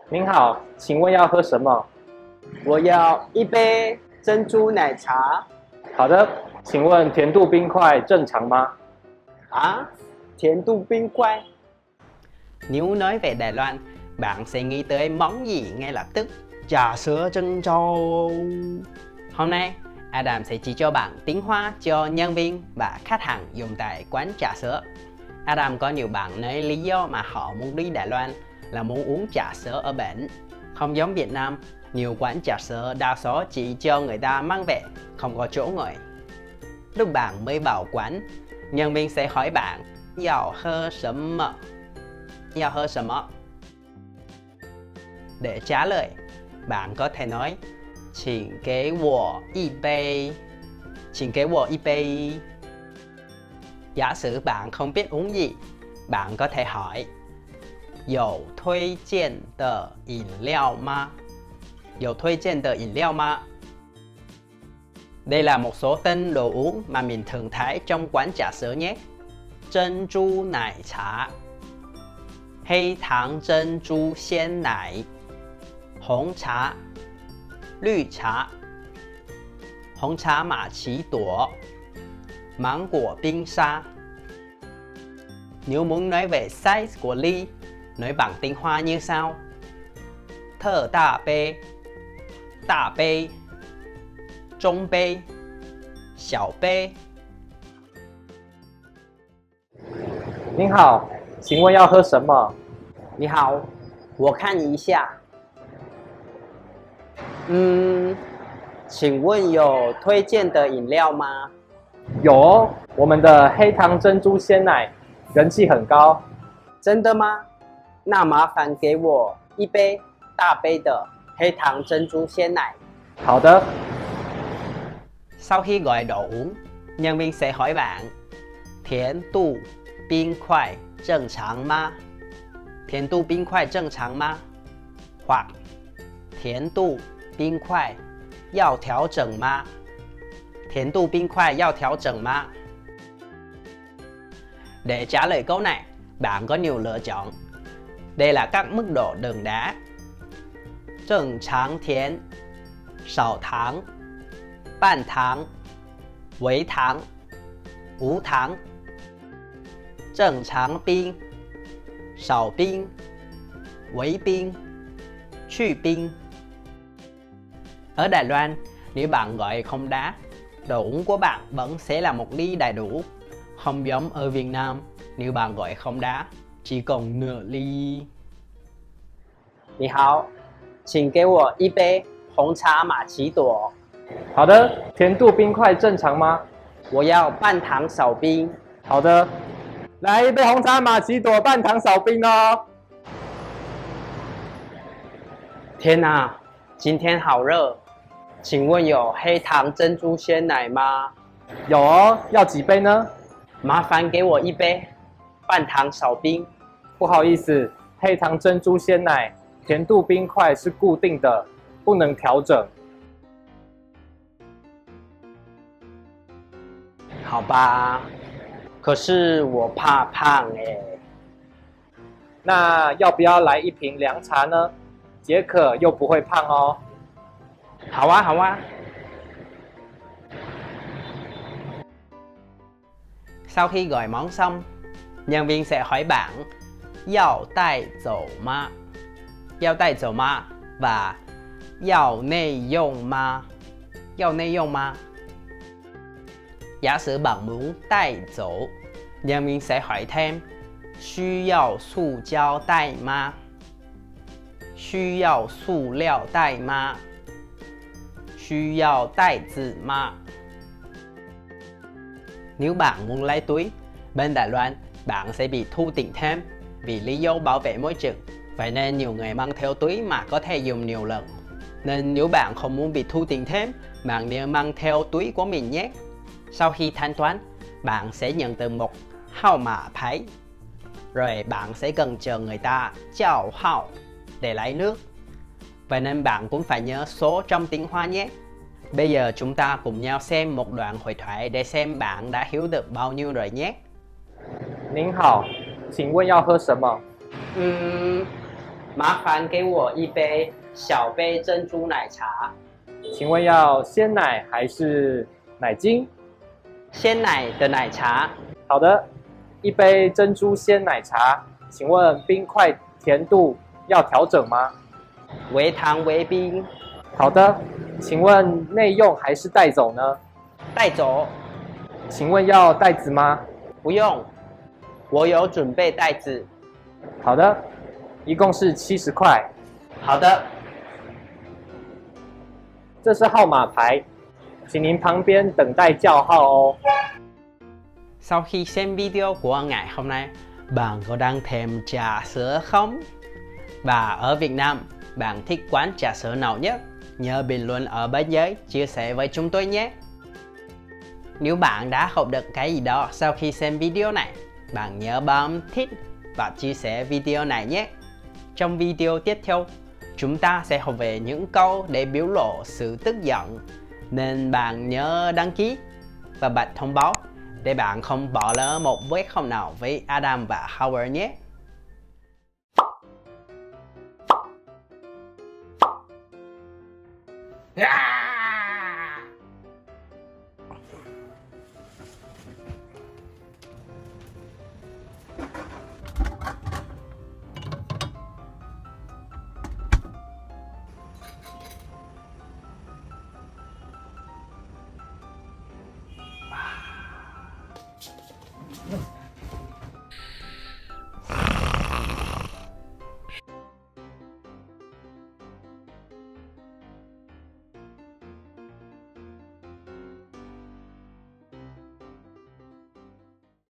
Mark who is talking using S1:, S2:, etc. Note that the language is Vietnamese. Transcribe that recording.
S1: 您好，请问要喝什么？
S2: 我要一杯珍珠奶茶。
S1: 好的，请问甜度冰块正常吗？
S2: À, thiến tu冰quay.
S3: Nếu nói về Đài Loan, bạn sẽ nghĩ tới món gì ngay lập tức? Trà sữa trân châu. Hôm nay, Adam sẽ chỉ cho bạn tiếng Hoa cho nhân viên và khách hàng dùng tại quán trà sữa. Adam có nhiều bạn nói lý do mà họ muốn đi Đài Loan là muốn uống trà sữa ở bển. Không giống Việt Nam, nhiều quán trà sữa đa số chỉ cho người ta mang về, không có chỗ ngồi. Lúc bạn mới vào quán, nhân viên sẽ hỏi bạn "Yào hơ sầm mơ?" "Yào hơ sầm mơ?" Để trả lời, bạn có thể nói "请给我一杯." "请给我一杯." Giả sử bạn không biết uống gì, bạn có thể hỏi "有推荐的饮料吗?" "有推荐的饮料吗?" Đây là một số tên đồ uống mà mình thường thấy trong quán trà sữa nhé. Trân珠奶茶, 黑糖珍珠鲜奶, 红茶, 绿茶, 红茶玛奇朵, 芒果冰沙. Nếu muốn nói về size của ly, nói bằng tiếng Hoa như sau: thơ đa bê, 中杯, 小杯.
S1: 您好，请问要喝什么？
S2: 你好，我看一下。请问有推荐的饮料吗？
S1: 有哦，我们的黑糖珍珠鲜奶人气很高。
S2: 真的吗？那麻烦给我一杯大杯的黑糖珍珠鲜奶。
S1: 好的。
S3: Sau khi gọi đồ uống, nhân viên sẽ hỏi bạn "Thiến tu冰块正常吗?" "Thiến tu冰块正常吗?" hoặc "Thiến tu冰块要调整吗?" "Thiến tu冰块要调整吗?" Để trả lời câu này, bạn có nhiều lựa chọn. Đây là các mức độ đường đá: Trần tráng thiến, sảo tháng,半糖, 微糖, 无糖. 正常冰, 少冰, 微冰, 去冰. Ở Đài Loan, nếu bạn gọi không đá, đồ uống của bạn vẫn sẽ là một ly đầy đủ. Không giống ở Việt Nam, nếu bạn gọi không đá, chỉ còn nửa ly.
S2: 你好，请给我一杯红茶玛奇朵。
S1: 好的，甜度冰块正常吗？
S2: 我要半糖少冰。
S1: 好的，来一杯红茶玛奇朵，半糖少冰哦。
S2: 天哪，今天好热，请问有黑糖珍珠鲜奶吗？
S1: 有哦，要几杯呢？
S2: 麻烦给我一杯，半糖少冰。
S1: 不好意思，黑糖珍珠鲜奶甜度冰块是固定的，不能调整。
S2: 好吧，可是我怕胖哎。
S1: 那要不要来一瓶凉茶呢？解渴又不会胖哦。
S2: 好啊，好啊。
S3: Sau khi gọi món xong, nhân viên sẽ hỏi bạn "Yào tai dầu ma?" "Yào tai dầu ma?" và "Yào内用吗?" "Yào内用吗?" Giả sử bạn muốn tai dầu, nhân viên sẽ hỏi thêm "需要塑胶袋吗?" "需要塑料袋吗?" "需要袋子吗?" Nếu bạn muốn lấy túi, bên Đài Loan, bạn sẽ bị thu tiền thêm vì lý do bảo vệ môi trường. Vậy nên nhiều người mang theo túi mà có thể dùng nhiều lần. Nên nếu bạn không muốn bị thu tiền thêm, bạn nên mang theo túi của mình nhé. Sau khi thanh toán, bạn sẽ nhận từ một hao mã phái. Rồi bạn sẽ cần chờ người ta chào hao để lấy nước. Vậy nên bạn cũng phải nhớ số trong tiếng Hoa nhé. Bây giờ chúng ta cùng nhau xem một đoạn hội thoại để xem bạn đã hiểu được bao nhiêu rồi nhé.
S1: 您好，请问要喝什么？
S2: 麻烦给我一杯小杯珍珠奶茶。
S1: 请问要鲜奶还是奶精？
S2: 鲜奶的奶茶。
S1: 好的，一杯珍珠鲜奶茶。请问冰块甜度要调整吗？
S2: 微糖微冰。
S1: 好的，请问内用还是带走呢？
S2: 带走。
S1: 请问要袋子吗？
S2: 不用，我有准备袋子。
S1: 好的，一共是70块。
S2: 好的。
S1: 这是号码牌，请您旁边等待叫号哦。
S3: Sau khi xem video của ngày hôm nay, bạn có đang thèm trà sữa không? Và ở Việt Nam, bạn thích quán trà sữa nào nhất? Nhớ bình luận ở bên dưới chia sẻ với chúng tôi nhé. Nếu bạn đã học được cái gì đó sau khi xem video này, bạn nhớ bấm thích và chia sẻ video này nhé. Trong video tiếp theo, chúng ta sẽ học về những câu để biểu lộ sự tức giận. Nên bạn nhớ đăng ký và bật thông báo để bạn không bỏ lỡ một vết không nào với Adam và Howard nhé.
S1: Yeah!